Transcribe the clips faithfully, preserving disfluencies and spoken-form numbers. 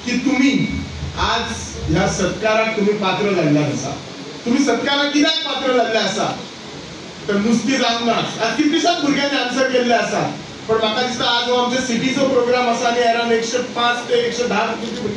की तुम्ही आज ह्या सत्काराक तुम्ही पात्र जाल्ला आसा. तुम्ही सत्काराक कित्याक पात्र जाल्ले आसा तर नुस्ती जावंक ना. आज कितल्याशाच भुरग्यांनी आन्सर केल्ले आसा, पण म्हाका दिसता आज हो आमच्या सिटीचो प्रोग्राम आसा आनी अरावंड एकशे पाच ते एकशे धा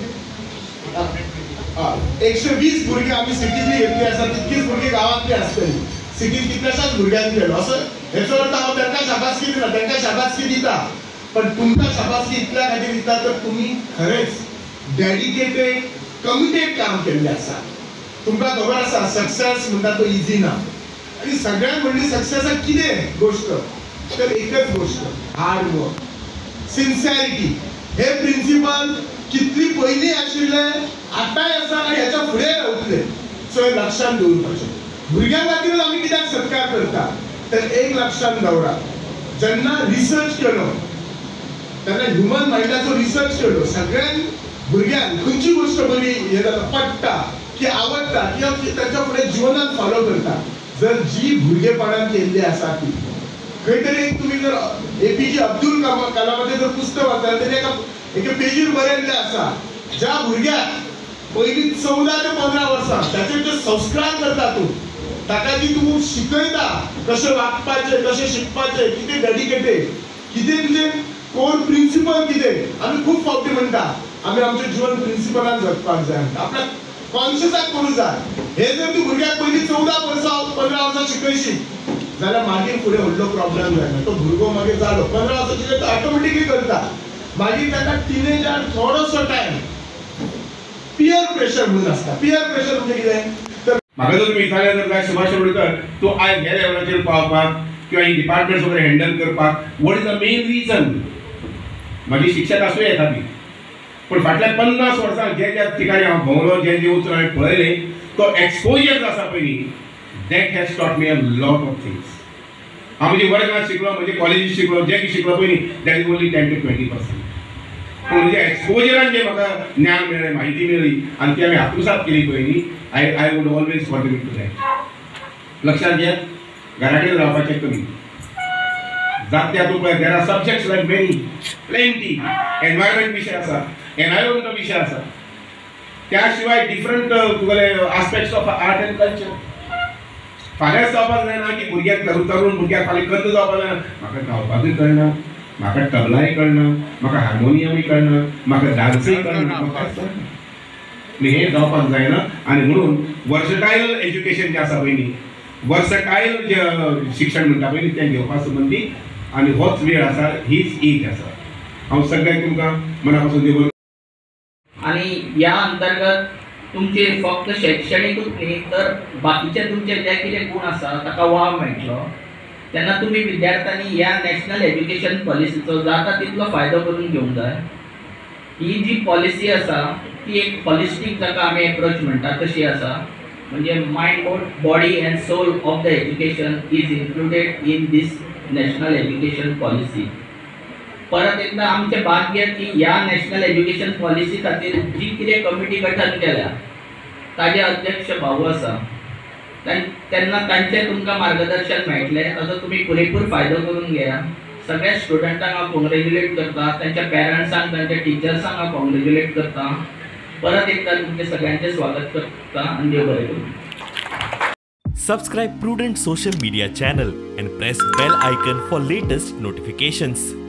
एकशे वीस भुरगे आमी सिटींतली घेतली आसा, तितकीच भुरगीं गांवांतली आसतली. सिटींत कितल्याशाच भुरग्यांनी केलो असो हेचो अर्थ हांव तांकां शाबासकी दिना, तांकां शाबासकी दिता, पण तुमकां शाबासकी इतल्या खातीर दिता तर तुम्ही खरेंच डेडिकेटेड कमिटेड काम केल्लें आसा. तुमकां खबर आसा सक्सेस म्हणटा तो इजी ना, आणि सगळ्यांत व्हडली सक्सेसाक कितें गोष्ट तर एकच गोष्ट हार्ड वर्क, सिन्सियरिटी. हे प्रिन्सिपल कितली पयलीं आशिल्ले आतांय आसा आनी हेच्या फुडें रावतले. सो हे लक्षांत दवरपाचें. भुरग्यां खातीर आमी कित्याक सत्कार करता तर एक लक्षांत दवरा, जेन्ना रिसर्च केलो तेन्ना ह्युमन मायंडाचो रिसर्च केलो, सगळ्यांक भुरग्यांक खंयची गोष्ट बरी हे जाता पडटा की आवडटा किंवा ताच्या फुडें जिवनांत फॉलो करता, जर जी भुरगेपणान केल्ली आसा ती खंय तरी तुम्ही जर एपीजे अब्दुल कलामाचें जर पुस्तक वाचता तेणे एका एका पेजीर बरयल्लें आसा, ज्या भुरग्याक पयलीं चौदा ते पंदरा वर्सां ताचे जे संस्कार करता तूं, ताका जी तूं शिकयता कशें वागपाचें, कशें शिकपाचें, कितें डेडिकेटेड, कितें तुजें कोर प्रिन्सिपल कितें. आमी खूब फावटी म्हणटा आमी आमचें जीवन प्रिन्सिपलान जगपाक जाय, आपल्याक कॉन्शियसाक करूं जाय. हे जर तूं भुरग्याक पयलीं चौदा वर्सां पंदरा वर्सां शिकयशी जाल्यार मागीर फुडें व्हडलो प्रॉब्लेम जायना. तो भुरगो मागीर जालो पंदरा वर्सां शिकयता ऑटोमॅटिकली करता, मागीर ताका टिनेजार थोडोसो टायम पियर प्रेशर म्हणून आसता. पियर प्रेशर म्हणजे कितें तर म्हाका जर तुमी विचारलें जर काय सुभाष शिरोडकर तूं आयज ह्या लेवलाचेर पावपाक किंवा ही डिपार्टमेंट सगळें हँडल करपाक what is the main reason, म्हाजी शिक्षक आसूं येता ती, पण फाटल्या पन्नास वर्सां जे ज्या ठिकाणी हांव भोंवलो, जे जे वचून हांवें पळयलें, तो एक्सपोजर आसा पयलीं that has taught me a lot of things. हांव म्हणजे वर्गांत शिकलो, म्हणजे कॉलेजीत शिकलो, जे कितें शिकलो पयलीं that is only ten to twenty percent. पूण म्हणजे एक्सपोजरान जे म्हाका ज्ञान मेळ्ळें, म्हायती मेळ्ळी आनी ती हांवें आत्मसात केली पयलीं, I I would always contribute to that. लक्षात घे, घरा कडेन रावपाचें कमी, जात्या तूं पळय there are subjects like many plenty. Environment विशय आसा, एनवायरमेंट विशय आसा, त्या शिवाय डिफरंट तुगेले aspects of art and culture. फाल्यां जावपाक जायना की भुरग्याक तरुण तरुण भुरग्याक फाल्यां कंद जावपाक जायना, म्हाका गावपाकूय कळना, म्हाका तबलाय कळना, म्हाका हार्मोनियमूय कळना, म्हाका डान्सय कळना, हे जावपाक जायना. आनी म्हणून वर्सटायल एज्युकेशन जें आसा पयलीं, वर्सटायल जे शिक्षण म्हणटा पयलीं तें घेवपा संबंदी, आनी होच वेळ आसा, हीच एज आसा. हांव सगळ्यांक तुमकां मना पासून देव. आणि या अंतर्गत तुमचे फक्त शैक्षणिकूच न्ही तर बाकीचे तुमचे जे कितें गुण आसा ताका वाव मेळटलो. तेन्ना तुमी विद्यार्थ्यांनी ह्या नॅशनल एज्युकेशन पॉलिसीचो जाता तितलो फायदो करून घेवंक जाय. ही जी पॉलिसी आसा ती एक हॉलिस्टीक जाका आमी एप्रोच म्हणटा तशी आसा, म्हणजे mind body and soul of the education is included in these national education policy. परत एकदा आमचे भाग्य की ह्या नॅशनल एज्युकेशन पॉलिसी खातीर जी कितें कमिटी गठन केल्या ताजे अध्यक्ष भाऊ आसा, तेन्ना तांचे तुमकां मार्गदर्शन मेळटलें, ताचो तुमी पुरेपूर फायदो करून घेया. सगळ्या स्टुडंटांक हांव कॉंग्रेच्युलेट करता, तांच्या पेरंट्सांक, तांच्या टिचर्सांक हांव कॉंग्रेच्युलेट करता. परत एकदा तुमचे सगळ्यांचे स्वागत करता आनी देव बरें करूं. Subscribe Prudent social media channel and press bell icon for latest notifications.